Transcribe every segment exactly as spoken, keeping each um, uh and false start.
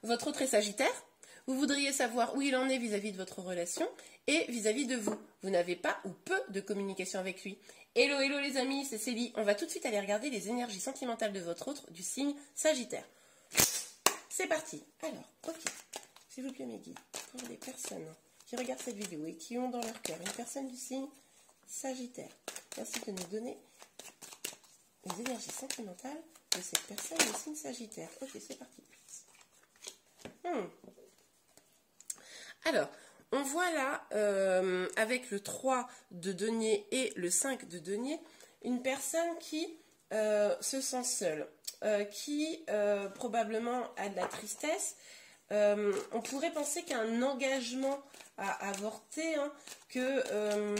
votre autre est Sagittaire. Vous voudriez savoir où il en est vis-à-vis de votre relation et vis-à-vis de vous. Vous n'avez pas ou peu de communication avec lui. Hello, hello les amis, c'est Célie. On va tout de suite aller regarder les énergies sentimentales de votre autre du signe Sagittaire. C'est parti. Alors, ok. S'il vous plaît mes guides, pour les personnes qui regardent cette vidéo et qui ont dans leur cœur une personne du signe Sagittaire, merci de nous donner les énergies sentimentales de cette personne du signe Sagittaire. Ok, c'est parti. Hmm. Alors, on voit là, euh, avec le trois de denier et le cinq de denier, une personne qui euh, se sent seule, euh, qui euh, probablement a de la tristesse. Euh, on pourrait penser qu'un engagement a avorté, hein, que euh,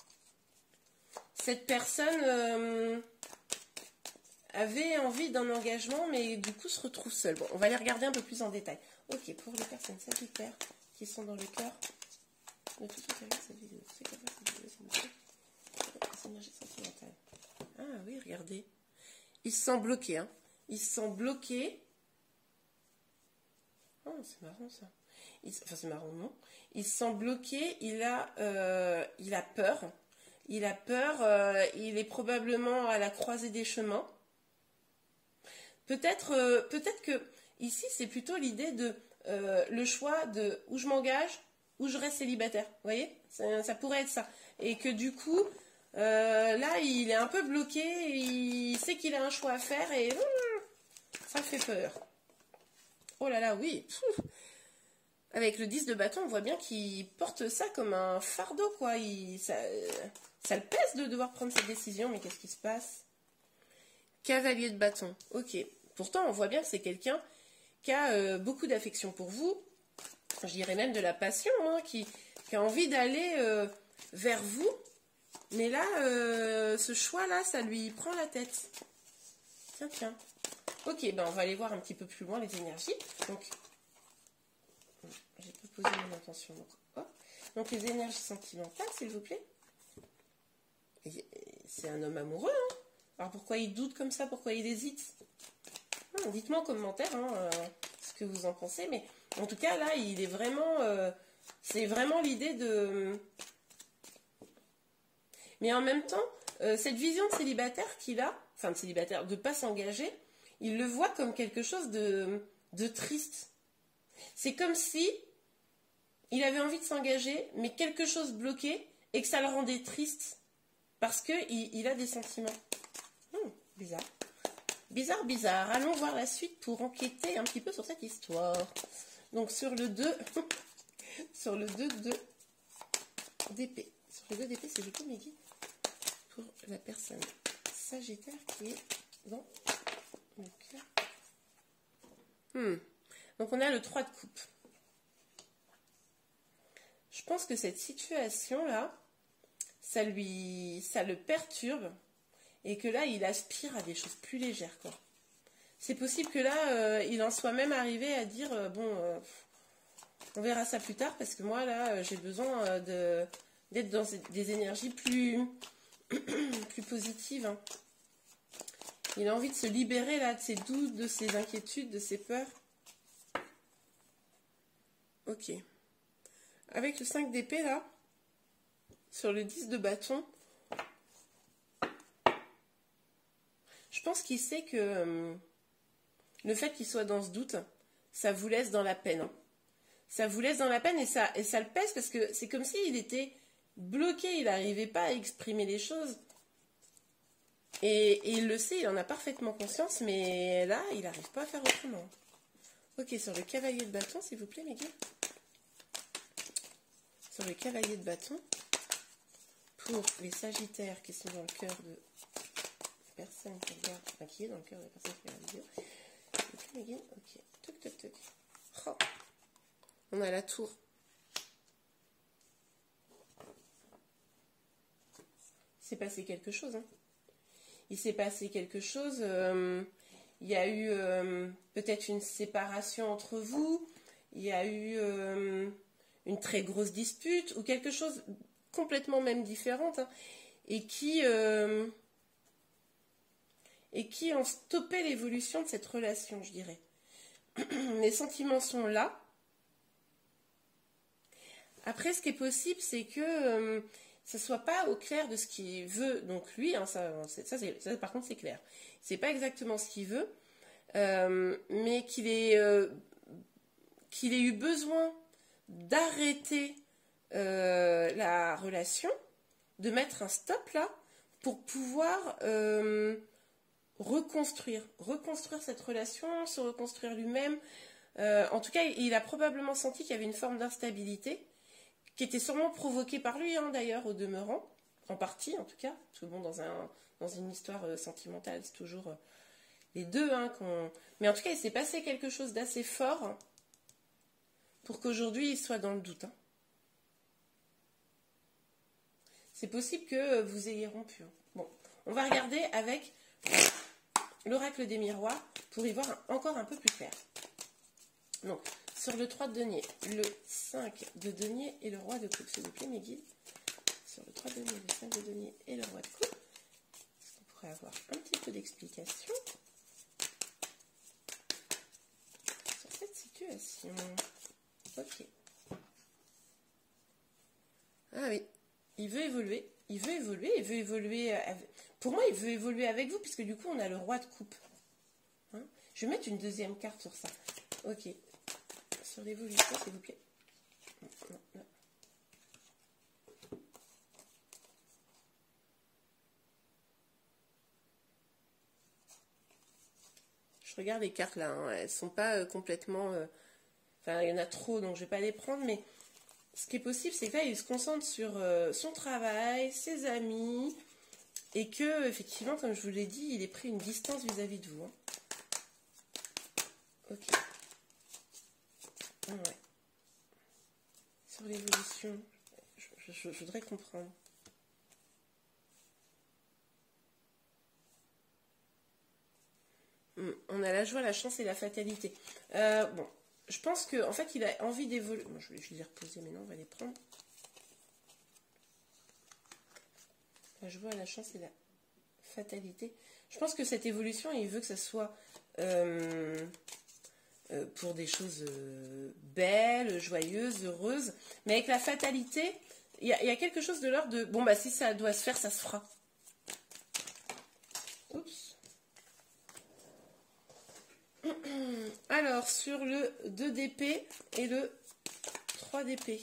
cette personne euh, avait envie d'un engagement, mais du coup se retrouve seule. Bon, on va les regarder un peu plus en détail. Ok, pour les personnes sagittaires qui sont dans le cœur de tout ce qui arrive cette vidéo, c'est quoi cette vidéo, c'est une énergie sentimentale. Ah oui, regardez. Il se sent bloqué, hein. Il se sent bloqué. Oh, c'est marrant ça. Il, enfin, c'est marrant, non. Il se sent bloqué, il a, euh, il a peur. Il a peur, euh, il est probablement à la croisée des chemins. Peut-être euh, peut-être que ici, c'est plutôt l'idée de euh, le choix de où je m'engage, où je reste célibataire. Vous voyez, ça, ça pourrait être ça. Et que du coup, euh, là, il est un peu bloqué, il sait qu'il a un choix à faire et hum, ça fait peur. Oh là là, oui. Avec le dix de bâton, on voit bien qu'il porte ça comme un fardeau, quoi. Il, ça, ça le pèse de devoir prendre cette décision, mais qu'est-ce qui se passe? Cavalier de bâton, ok. Pourtant, on voit bien que c'est quelqu'un qui a euh, beaucoup d'affection pour vous, je dirais même de la passion, hein, qui, qui a envie d'aller euh, vers vous. Mais là, euh, ce choix-là, ça lui prend la tête. Tiens, tiens. Ok, ben on va aller voir un petit peu plus loin les énergies. Donc, j'ai pas posé mon intention. Donc, hop. Donc les énergies sentimentales, s'il vous plaît. C'est un homme amoureux, hein. Alors pourquoi il doute comme ça? Pourquoi il hésite? Hum, dites-moi en commentaire hein, euh, ce que vous en pensez. Mais en tout cas, là, il est vraiment... Euh, c'est vraiment l'idée de... Mais en même temps, euh, cette vision de célibataire qu'il a, enfin de célibataire, de ne pas s'engager, il le voit comme quelque chose de, de triste. C'est comme si il avait envie de s'engager, mais quelque chose bloqué et que ça le rendait triste parce qu'il il a des sentiments. Hum, bizarre. Bizarre, bizarre. Allons voir la suite pour enquêter un petit peu sur cette histoire. Donc sur le deux, sur le deux de d'épée. Sur le deux d'épée, c'est du coup mes guides pour la personne sagittaire qui est dans le cœur. Hmm. Donc on a le trois de coupe. Je pense que cette situation-là, ça lui, ça le perturbe et que là, il aspire à des choses plus légères, quoi. C'est possible que là, euh, il en soit même arrivé à dire, euh, bon, euh, on verra ça plus tard parce que moi, là, euh, j'ai besoin euh, de, d'être dans des énergies plus, plus positives. Hein. Il a envie de se libérer, là, de ses doutes, de ses inquiétudes, de ses peurs. Ok. Avec le cinq d'épée, là, sur le dix de bâton, je pense qu'il sait que euh, le fait qu'il soit dans ce doute, ça vous laisse dans la peine. Hein. Ça vous laisse dans la peine et ça, et ça le pèse parce que c'est comme s'il était bloqué, il n'arrivait pas à exprimer les choses. Et, et il le sait, il en a parfaitement conscience, mais là, il n'arrive pas à faire autrement. Ok, sur le cavalier de bâton, s'il vous plaît, mes gars. Sur le cavalier de bâton, pour les sagittaires qui sont dans le cœur de personne qui regarde, enfin qui est dans le cœur de la personne qui regarde la vidéo. Ok, mes gars, ok. Toc, toc, toc. Oh. On a la tour. Il s'est passé quelque chose, hein. Il s'est passé quelque chose. Euh, il y a eu euh, peut-être une séparation entre vous. Il y a eu euh, une très grosse dispute ou quelque chose complètement même différente. Hein, et qui euh, et qui ont stoppé l'évolution de cette relation, je dirais. les sentiments sont là. Après, ce qui est possible, c'est que euh, ça ne soit pas au clair de ce qu'il veut. Donc lui, hein, ça, ça, ça, par contre, c'est clair. C'est pas exactement ce qu'il veut, euh, mais qu'il ait, euh, qu'il ait eu besoin d'arrêter euh, la relation, de mettre un stop là, pour pouvoir euh, reconstruire, reconstruire cette relation, se reconstruire lui-même. Euh, en tout cas, il a probablement senti qu'il y avait une forme d'instabilité, qui était sûrement provoquée par lui, hein, d'ailleurs, au demeurant, en partie en tout cas, parce que bon, dans, un, dans une histoire euh, sentimentale, c'est toujours euh, les deux, hein, qu'on... mais en tout cas, il s'est passé quelque chose d'assez fort pour qu'aujourd'hui, il soit dans le doute. Hein. C'est possible que vous ayez rompu. Hein. Bon, on va regarder avec l'oracle des miroirs pour y voir encore un peu plus clair. Donc, sur le trois de denier, le cinq de denier et le roi de coupe, s'il vous plaît, mes guides. Sur le trois de denier, le cinq de denier et le roi de coupe, est-ce qu'on pourrait avoir un petit peu d'explication sur cette situation? Ok. Ah oui, il veut évoluer, il veut évoluer, il veut évoluer. Avec... Pour moi, il veut évoluer avec vous, puisque du coup, on a le roi de coupe. Hein, je vais mettre une deuxième carte sur ça. Ok. Sur l'évolution, s'il vous plaît. Non, non, non. Je regarde les cartes là, hein. Elles ne sont pas euh, complètement... Euh... Enfin, il y en a trop, donc je ne vais pas les prendre, mais ce qui est possible, c'est que là, il se concentre sur euh, son travail, ses amis, et que, effectivement, comme je vous l'ai dit, il ait pris une distance vis-à-vis de vous. Hein. Ok. Ah ouais. Sur l'évolution, je, je, je, je voudrais comprendre. Hum, on a la joie, la chance et la fatalité. Euh, bon, je pense qu'en en fait, il a envie d'évoluer. Bon, je vais les reposer, mais non, on va les prendre. La joie, la chance et la fatalité. Je pense que cette évolution, il veut que ça soit... Euh, Euh, pour des choses euh, belles, joyeuses, heureuses. Mais avec la fatalité, il y, y a quelque chose de l'ordre de... Bon, bah si ça doit se faire, ça se fera. Oups. Alors, sur le deux d'épée et le trois d'épée.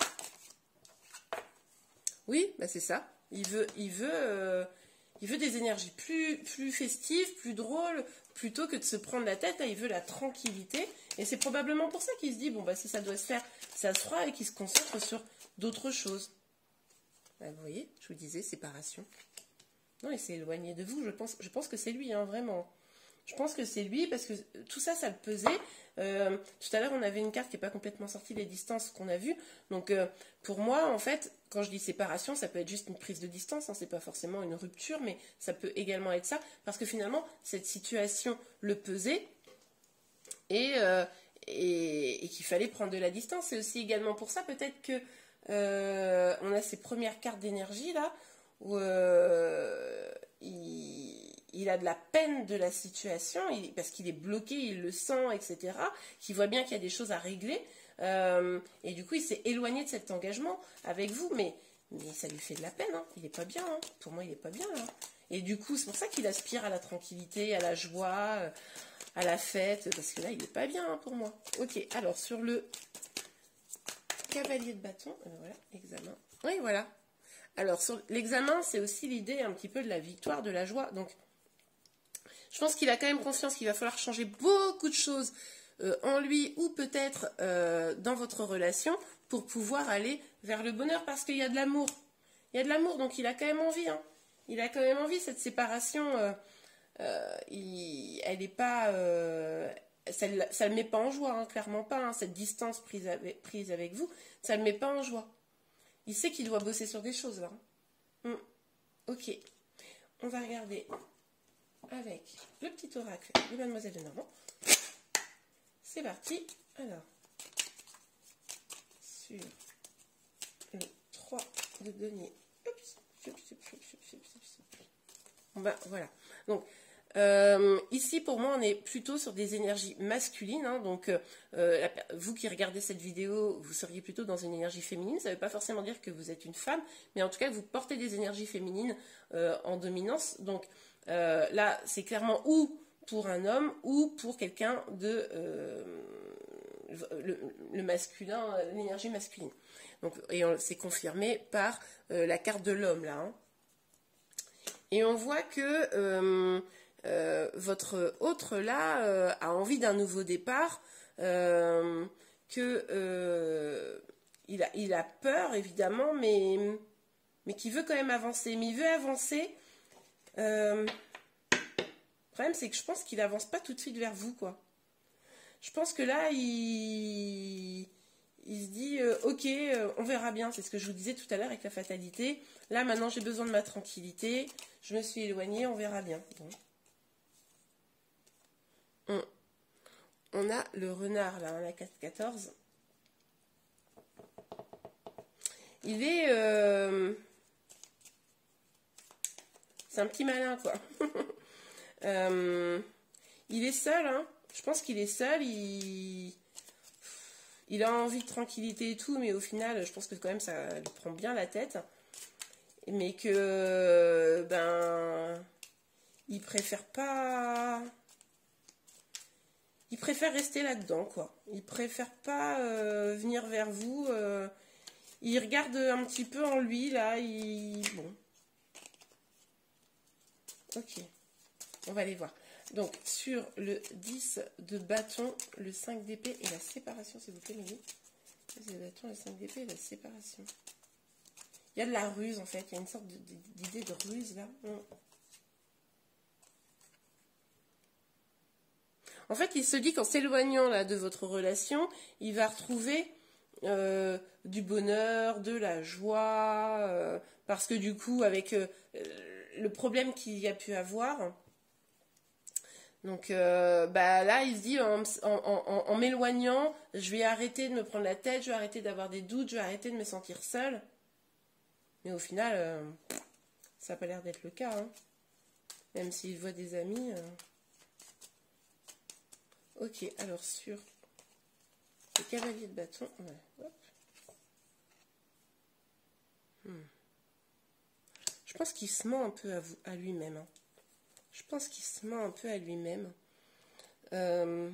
Oui, bah c'est ça. Il veut... Il veut euh, il veut des énergies plus, plus festives, plus drôles, plutôt que de se prendre la tête. Là, il veut la tranquillité. Et c'est probablement pour ça qu'il se dit, bon, bah, si ça doit se faire, ça se fera, et qu'il se concentre sur d'autres choses. Bah, vous voyez, je vous disais, séparation. Non, il s'est éloigné de vous. Je pense, je pense que c'est lui, hein, vraiment. Je pense que c'est lui, parce que tout ça, ça le pesait. Euh, tout à l'heure, on avait une carte qui n'est pas complètement sortie des distances qu'on a vues. Donc, euh, pour moi, en fait, quand je dis séparation, ça peut être juste une prise de distance. Hein, c'est pas forcément une rupture, mais ça peut également être ça. Parce que finalement, cette situation le pesait et, euh, et, et qu'il fallait prendre de la distance. C'est aussi également pour ça, peut-être que euh, on a ces premières cartes d'énergie, là, où euh, il... il a de la peine de la situation, il, parce qu'il est bloqué, il le sent, et cetera, qu'il voit bien qu'il y a des choses à régler, euh, et du coup, il s'est éloigné de cet engagement avec vous, mais, mais ça lui fait de la peine, hein. Il n'est pas bien, hein. Pour moi, il n'est pas bien, là. Et du coup, c'est pour ça qu'il aspire à la tranquillité, à la joie, à la fête, parce que là, il n'est pas bien, hein, pour moi. Ok, alors, sur le cavalier de bâton, euh, voilà, examen. Oui, voilà. Alors, sur l'examen, c'est aussi l'idée un petit peu de la victoire, de la joie, donc... Je pense qu'il a quand même conscience qu'il va falloir changer beaucoup de choses euh, en lui ou peut-être euh, dans votre relation pour pouvoir aller vers le bonheur parce qu'il y a de l'amour. Il y a de l'amour, donc il a quand même envie. Hein. Il a quand même envie, cette séparation, euh, euh, il, elle n'est pas... Euh, ça ne le met pas en joie, hein, clairement pas. Hein, cette distance prise avec, prise avec vous, ça ne le met pas en joie. Il sait qu'il doit bosser sur des choses là. Hum. Ok, on va regarder... avec le petit oracle de Mademoiselle de Normand. C'est parti. Alors, sur le trois de denier. Oups, oups, oups, oups, oups, oups, oups. Bon ben voilà. Donc, Euh, ici, pour moi, on est plutôt sur des énergies masculines. Hein, donc, euh, la, vous qui regardez cette vidéo, vous seriez plutôt dans une énergie féminine. Ça ne veut pas forcément dire que vous êtes une femme, mais en tout cas, vous portez des énergies féminines euh, en dominance. Donc, euh, là, c'est clairement ou pour un homme ou pour quelqu'un de euh, le, le masculin, l'énergie masculine. Donc, et c'est confirmé par euh, la carte de l'homme, là. Hein. Et on voit que euh, euh, votre autre, là, euh, a envie d'un nouveau départ, euh, que euh, il, a, il a peur, évidemment, mais, mais qui veut quand même avancer. Mais il veut avancer. Euh, le problème, c'est que je pense qu'il avance pas tout de suite vers vous, quoi. Je pense que là, il... Il se dit, euh, ok, euh, on verra bien. C'est ce que je vous disais tout à l'heure avec la fatalité. Là, maintenant, j'ai besoin de ma tranquillité. Je me suis éloignée, on verra bien. Bon. On, on a le renard, là, hein, la quatre quatorze. Il est... Euh... C'est un petit malin, quoi. euh... Il est seul, hein. Je pense qu'il est seul, il... Il a envie de tranquillité et tout, mais au final, je pense que quand même, ça lui prend bien la tête. Mais que, ben, il préfère pas... Il préfère rester là-dedans, quoi. Il préfère pas euh, venir vers vous. Euh, il regarde un petit peu en lui, là. Il... Bon. Ok. On va aller voir. Donc, sur le dix de bâton, le cinq d'épée et la séparation, s'il vous plaît, Mélie. Le bâton, le cinq d'épée et la séparation. Il y a de la ruse, en fait. Il y a une sorte d'idée de ruse, là. En fait, il se dit qu'en s'éloignant, là, de votre relation, il va retrouver euh, du bonheur, de la joie, euh, parce que, du coup, avec euh, le problème qu'il y a pu avoir... Donc euh, bah là, il se dit, en, en, en, en m'éloignant, je vais arrêter de me prendre la tête, je vais arrêter d'avoir des doutes, je vais arrêter de me sentir seule. Mais au final, euh, ça n'a pas l'air d'être le cas. Hein. Même s'il voit des amis. Euh... Ok, alors sur le cavalier de bâton. Ouais, hop. Hmm. Je pense qu'il se ment un peu à, vous, à lui-même. Hein. Je pense qu'il se ment un peu à lui-même. Euh,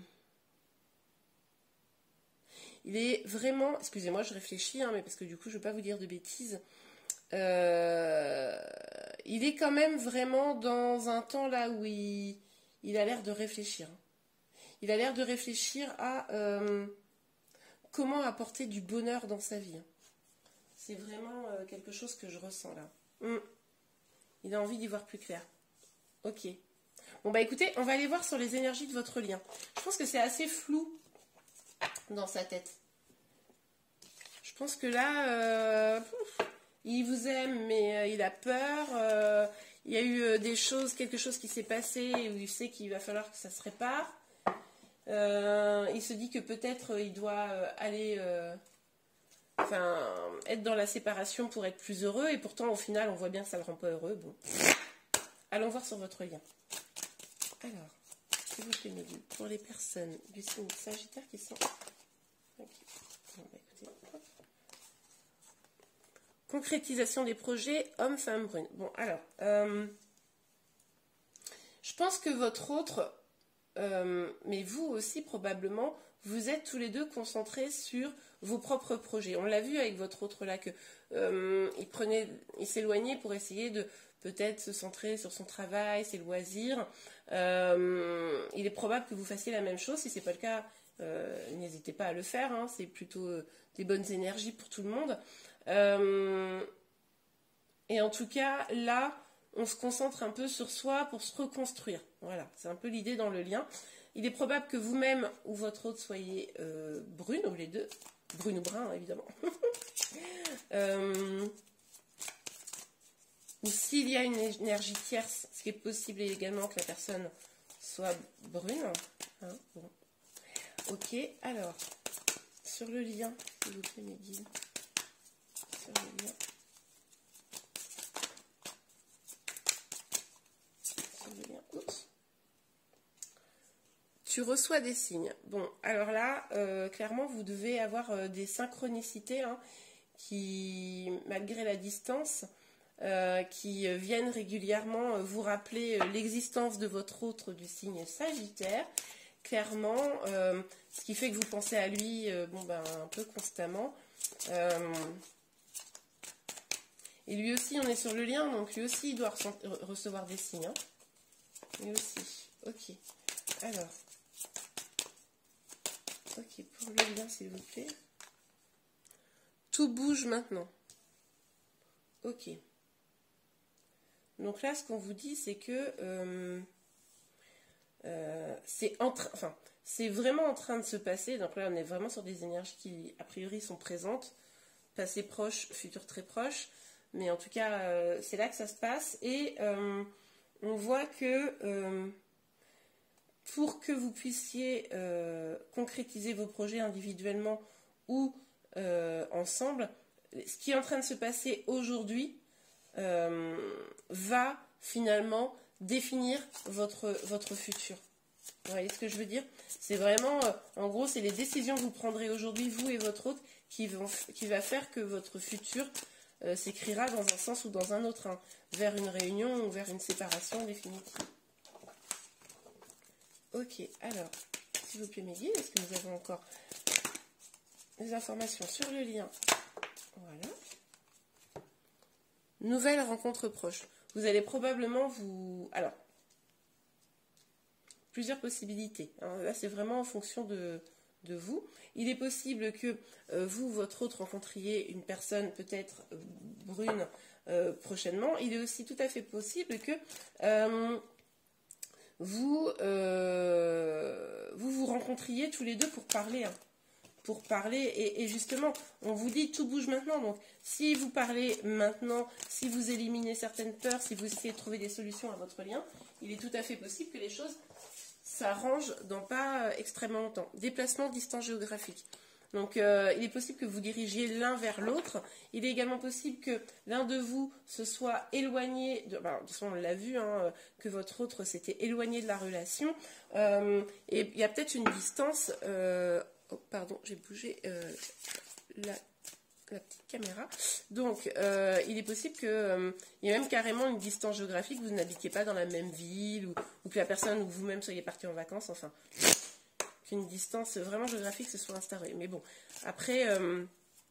il est vraiment... Excusez-moi, je réfléchis, hein, mais parce que du coup, je ne veux pas vous dire de bêtises. Euh, il est quand même vraiment dans un temps là où il, il a l'air de réfléchir. Il a l'air de réfléchir à euh, comment apporter du bonheur dans sa vie. C'est vraiment euh, quelque chose que je ressens là. Hum. Il a envie d'y voir plus clair. Ok. Bon bah écoutez, on va aller voir sur les énergies de votre lien. Je pense que c'est assez flou dans sa tête. Je pense que là, euh, il vous aime, mais euh, il a peur. Euh, il y a eu euh, des choses, quelque chose qui s'est passé où il sait qu'il va falloir que ça se répare. Euh, il se dit que peut-être euh, il doit euh, aller, euh, enfin, être dans la séparation pour être plus heureux. Et pourtant, au final, on voit bien que ça ne le rend pas heureux. Bon. Allons voir sur votre lien. Alors, s'il vous plaît, Mélie, pour les personnes du signe Sagittaire qui sont... Okay. Bon, bah, écoutez, hop. Concrétisation des projets, homme, femme, brune. Bon, alors, euh, je pense que votre autre, euh, mais vous aussi probablement, vous êtes tous les deux concentrés sur vos propres projets. On l'a vu avec votre autre là, que euh, il prenait, il s'éloignait pour essayer de peut-être se centrer sur son travail, ses loisirs. Euh, il est probable que vous fassiez la même chose. Si ce n'est pas le cas, euh, n'hésitez pas à le faire. Hein. C'est plutôt euh, des bonnes énergies pour tout le monde. Euh, et en tout cas, là, on se concentre un peu sur soi pour se reconstruire. Voilà, c'est un peu l'idée dans le lien. Il est probable que vous-même ou votre autre soyez euh, brune, ou les deux. Brune ou brun, évidemment. euh, ou s'il y a une énergie tierce, ce qui est possible également que la personne soit brune. Hein, bon. Ok, alors, sur le lien, s'il vous plaît, Médine. Sur le lien. Sur le lien, oups. tu reçois des signes. Bon, alors là, euh, clairement, vous devez avoir euh, des synchronicités hein, qui, malgré la distance, euh, qui euh, viennent régulièrement euh, vous rappeler euh, l'existence de votre autre du signe Sagittaire. Clairement, euh, ce qui fait que vous pensez à lui euh, bon, ben, un peu constamment. Euh, et lui aussi, on est sur le lien, donc lui aussi, il doit recevoir des signes. Hein. Lui aussi, ok. Alors, ok, pour le lien, s'il vous plaît. Tout bouge maintenant. Ok. Donc là, ce qu'on vous dit, c'est que euh, euh, c'est en train, enfin, c'est vraiment en train de se passer. Donc là, on est vraiment sur des énergies qui, a priori, sont présentes. Passé proche, futur très proche. Mais en tout cas, euh, c'est là que ça se passe. Et euh, on voit que euh, pour que vous puissiez euh, concrétiser vos projets individuellement ou euh, ensemble, ce qui est en train de se passer aujourd'hui euh, va finalement définir votre, votre futur. Vous voyez ce que je veux dire? C'est vraiment, euh, en gros, c'est les décisions que vous prendrez aujourd'hui, vous et votre autre, qui, vont, qui va faire que votre futur euh, s'écrira dans un sens ou dans un autre, hein, vers une réunion ou vers une séparation définitive. Ok, alors, s'il vous plaît mes guides, est-ce que nous avons encore des informations sur le lien? Voilà. Nouvelle rencontre proche. Vous allez probablement vous... Alors, plusieurs possibilités. Hein. Là, c'est vraiment en fonction de, de vous. Il est possible que euh, vous, votre autre, rencontriez une personne peut-être euh, brune euh, prochainement. Il est aussi tout à fait possible que euh, vous, euh, vous vous rencontriez tous les deux pour parler. Hein. Pour parler, et, et justement, on vous dit tout bouge maintenant. Donc, si vous parlez maintenant, si vous éliminez certaines peurs, si vous essayez de trouver des solutions à votre lien, il est tout à fait possible que les choses s'arrangent dans pas extrêmement longtemps. Déplacement, distance géographique. Donc, euh, il est possible que vous dirigiez l'un vers l'autre. Il est également possible que l'un de vous se soit éloigné, de, ben, de toute façon, on l'a vu, hein, que votre autre s'était éloigné de la relation. Euh, et il y a peut-être une distance... Euh, Oh, pardon, j'ai bougé euh, la, la petite caméra. Donc, euh, il est possible qu'il euh, y ait même carrément une distance géographique, vous n'habitiez pas dans la même ville, ou, ou que la personne ou vous-même soyez parti en vacances, enfin, qu'une distance vraiment géographique se soit instaurée. Mais bon, après, euh,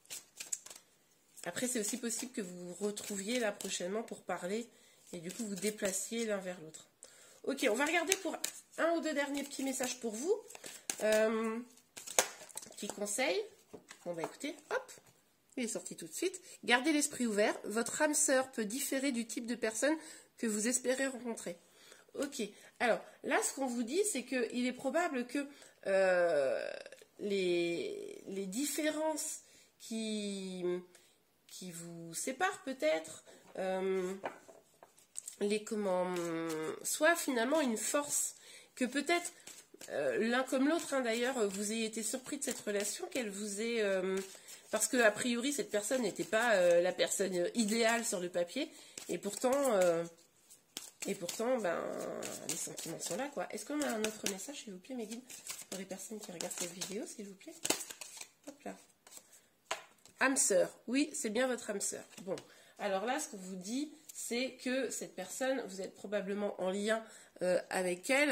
après c'est aussi possible que vous vous retrouviez là prochainement pour parler, et du coup vous déplaciez l'un vers l'autre. Ok, on va regarder pour un ou deux derniers petits messages pour vous. Euh, Petit conseil, bon bah écoutez, hop, il est sorti tout de suite. Gardez l'esprit ouvert, votre âme sœur peut différer du type de personne que vous espérez rencontrer. Ok, alors là ce qu'on vous dit c'est qu'il est probable que euh, les, les différences qui, qui vous séparent peut-être, euh, les comment, soient finalement une force que peut-être... Euh, l'un comme l'autre, hein, d'ailleurs, vous ayez été surpris de cette relation, qu'elle vous ait... Euh, parce que a priori, cette personne n'était pas euh, la personne idéale sur le papier, et pourtant, euh, et pourtant, ben, les sentiments sont là, quoi. Est-ce qu'on a un autre message, s'il vous plaît, mes guides, pour les personnes qui regardent cette vidéo, s'il vous plaît? Hop là. Âme sœur. Oui, c'est bien votre âme sœur. Bon, alors là, ce qu'on vous dit, c'est que cette personne, vous êtes probablement en lien euh, avec elle,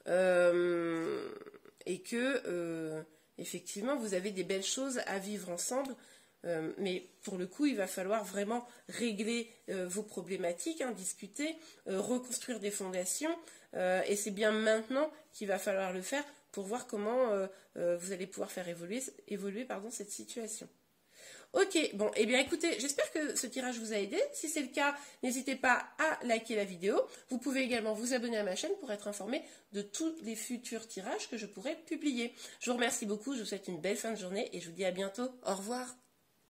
Euh, et que euh, effectivement vous avez des belles choses à vivre ensemble, euh, mais pour le coup il va falloir vraiment régler euh, vos problématiques, hein, discuter, euh, reconstruire des fondations, euh, et c'est bien maintenant qu'il va falloir le faire pour voir comment euh, euh, vous allez pouvoir faire évoluer, évoluer pardon, cette situation. Ok, bon, et eh bien écoutez, j'espère que ce tirage vous a aidé. Si c'est le cas, n'hésitez pas à liker la vidéo. Vous pouvez également vous abonner à ma chaîne pour être informé de tous les futurs tirages que je pourrai publier. Je vous remercie beaucoup, je vous souhaite une belle fin de journée et je vous dis à bientôt. Au revoir.